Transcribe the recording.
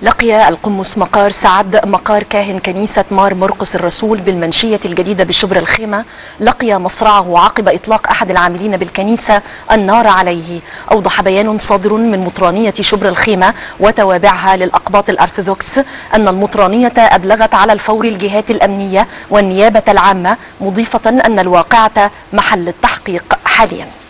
لقي القمص مقار سعد مقار كاهن كنيسة مار مرقس الرسول بالمنشية الجديدة بشبر الخيمة لقي مصرعه عقب إطلاق أحد العاملين بالكنيسة النار عليه. أوضح بيان صادر من مطرانية شبر الخيمة وتوابعها للأقباط الأرثوذكس أن المطرانية أبلغت على الفور الجهات الأمنية والنيابة العامة، مضيفة أن الواقعة محل التحقيق حاليا.